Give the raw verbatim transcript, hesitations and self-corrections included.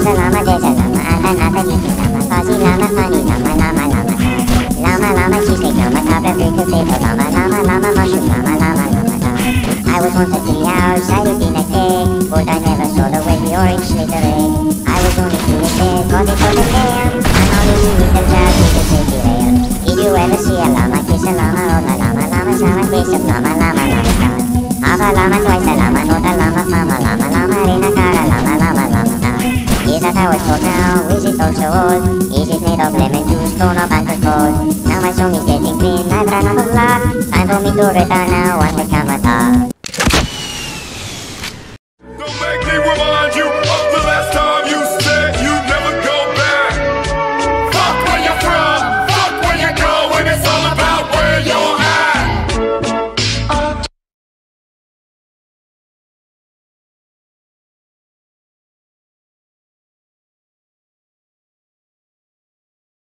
a llama, there's a llama, ata nata dito llama, fuzzy llama, funny llama, llama, llama, llama, llama, cheesecake llama, top of drink potato llama, llama, llama, mushroom llama, llama, llama, llama. I was once a tea house, I lived in a cave, but I never saw the way the orange slithering. I was only two years dead, cause it was a scam. I'm only seeing the clouds with the safety rail. Did you ever see a llama kiss a llama, or the llama, llama, llama, taste of llama, llama, llama, llama. Half a llama, twice a llama, not a llama, mama, llama, llama, rena, cara, llama, llama, llama, llama. Is that how it's called now? Is it also old? Is it made of lemon juice, corn or banter cold? Now my song is getting clean, I've run out of luck. Time for me to retire now, one become a dog.